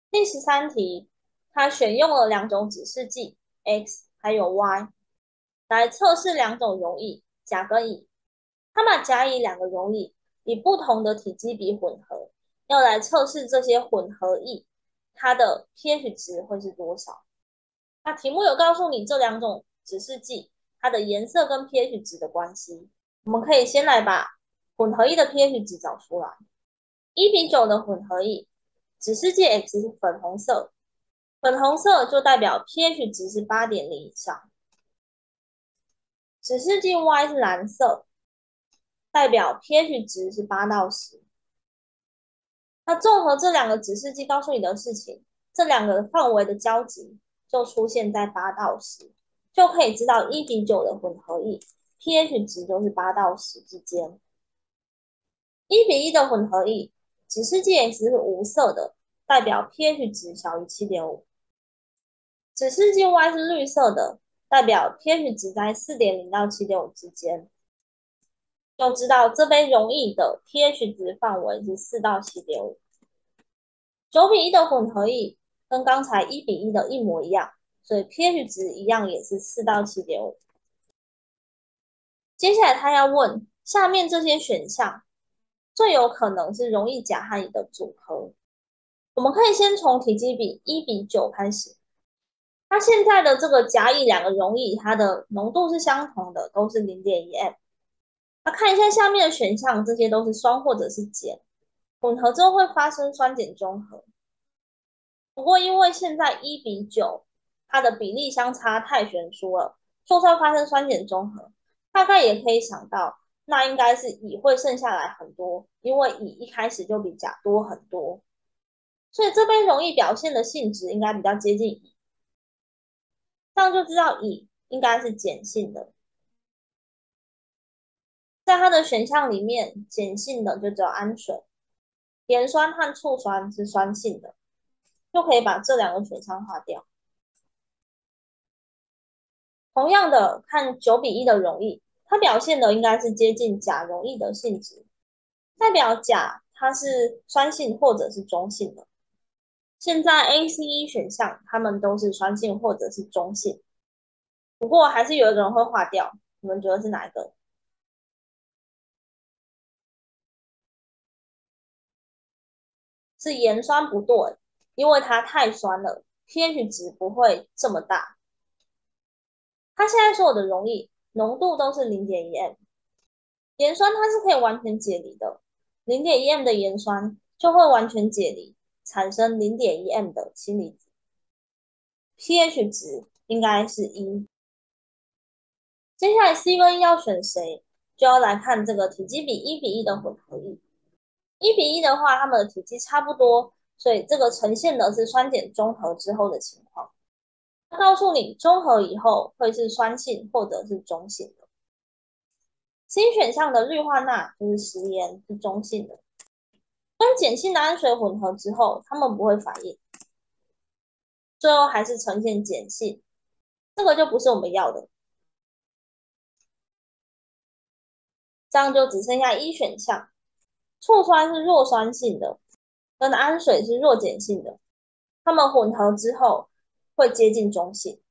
第13题，它选用了两种指示剂 x 还有 y 来测试两种溶液钾跟乙。它把甲乙两个溶液以不同的体积比混合，要来测试这些混合液它的 pH 值会是多少。那题目有告诉你这两种指示剂它的颜色跟 pH 值的关系。我们可以先来把混合液的 pH 值找出来。1:9的混合液，指示剂 x 是粉红色，粉红色就代表 pH 值是8.0以上。指示剂 y 是蓝色，代表 pH 值是8到10。那综合这两个指示剂告诉你的事情，这两个范围的交集就出现在8到10，就可以知道1:9的混合液 pH 值就是8到10之间。1:1的混合液，指示剂 x 是无色的，代表 pH 值小于7.5。指示剂 y 是绿色的，代表 pH 值在4.0到7.5之间。就知道这杯溶液的 pH 值范围是4到7.5。9:1的混合液跟刚才1:1的一模一样，所以 pH 值一样也是4到7.5。接下来他要问下面这些选项最有可能是溶液钾和乙的组合。我们可以先从体积比1:9开始。它现在的这个甲乙两个溶液，它的浓度是相同的，都是0.1 m。那看一下下面的选项，这些都是酸或者是碱，混合之后会发生酸碱中和。不过因为现在1:9，它的比例相差太悬殊了，就算发生酸碱中和，大概也可以想到，那应该是乙会剩下来很多，因为乙一开始就比甲多很多，所以这杯溶液表现的性质应该比较接近乙，这样就知道乙应该是碱性的。在它的选项里面，碱性的就只有氨水，盐酸和醋酸是酸性的，就可以把这两个选项划掉。同样的，看9:1的溶液，它表现的应该是接近钾溶液的性质，代表钾它是酸性或者是中性的。现在 A、C、E 选项它们都是酸性或者是中性，不过还是有一个人会划掉，你们觉得是哪一个？是盐酸不对，因为它太酸了 ，pH 值不会这么大。它现在所有的溶液浓度都是0.1 m，盐酸它是可以完全解离的，0.1 m 的盐酸就会完全解离，产生0.1 m 的氢离子，pH 值应该是1。接下来 C 跟 E 要选谁，就要来看这个体积比1:1的混合液。1:1的话，它们的体积差不多，所以这个呈现的是酸碱中和之后的情况。告诉你中和以后会是酸性或者是中性的。C 选项的氯化钠就是食盐，是中性的，跟碱性的氨水混合之后，它们不会反应，最后还是呈现碱性，这个就不是我们要的。这样就只剩下一选项，醋酸是弱酸性的，跟氨水是弱碱性的，它们混合之后会接近中性。